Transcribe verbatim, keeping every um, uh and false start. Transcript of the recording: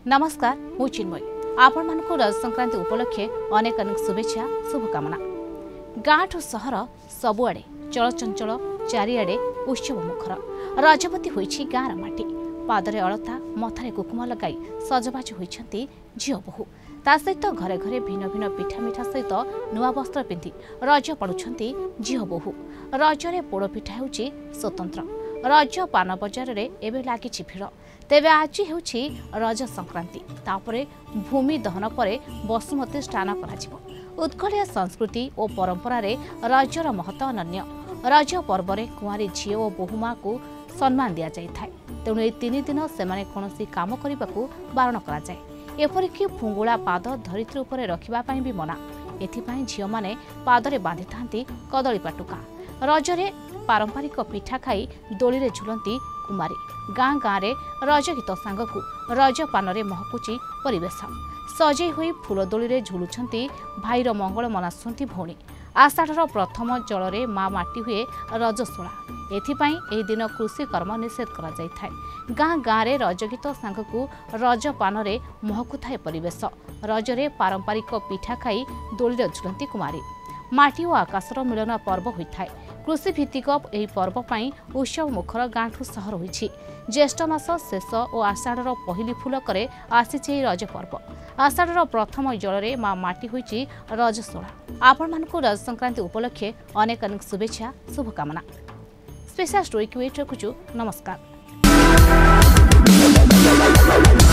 नमस्कार मु चिन्मयी आपण मानक रज संक्रांति उपलक्षे अनेक अनेक शुभेच्छा शुभकामना। गाँ ठू सहर सबुआड़े चलचंचल चारिआडे उत्सव मुखर रजपति होइछि गाँर माटी पादरे अलता मथारे कुकुम लगाई सजबाज होइछंती झियो बहु ता सहित घरे घरे भिन्न भिन्न पिठा मिठा सहित नुआ वस्त्र पिंधि रज पालुछंती झियो बहु रजरे पोड़ पिठा हेउछि स्वतंत्र रज पान बजार रे एबे लागिछि भिड़ तेबे आज हेउछि रज संक्रांति तापरे भूमि दहन परे बसुमती स्नान कराजिबो उत्कलिया संस्कृति और परंपरा रे रजर महत्व अनन्य रज पर्व रे कुआरी झियो और बहुमा को सम्मान दिया जाय थाय तेणु ए तीन दिन सेमाने कोनोसी काम करिबाकू बारण करा जाय एपरिक फुंगुला पाद धरित्री उपरे रखिबा पई भी मना एथिपाई झियो माने पादरे बांधि थांती कदली पाटुका रजरे पारंपरिक पिठा खाई दोली रे झुलंती कुमारी गाँ गाँ रे रज गीत सांगकू रज पानरे महकुची परिवेश सजई हुई फूलदोली रे झुलुछंती भाईर मंगल मनासुंती भौणी आषाढ़र प्रथम जलरे माँ माटी हुए रजस्वला एथिपाई एही दिन कृषि कर्म निषेध करा जाय थाय गाँ गाँ रे रज गीत सांगकू रज पानरे महकुथाए परिवेश रजरे पारंपरिक पिठा खाई दोली रे झुलंती कुमारी माटी और आकाशर मिलन पर्व होइथाय कृषि भित्तिक एही पर्व पई उत्सव मुखर गाँठू सहर होइछि ज्येष्ठ मास शेष और आषाढ़र पहिली फुलकरे आसीछि रज पर्व आषाढ़र प्रथम जलरे माँ माटी होइछि रजस्वला आपण मानकू रज संक्रांति उपलक्षे अनेक अनेक शुभेच्छा शुभकामना। स्पेशल स्टोरी क्रिएट रखुछु नमस्कार।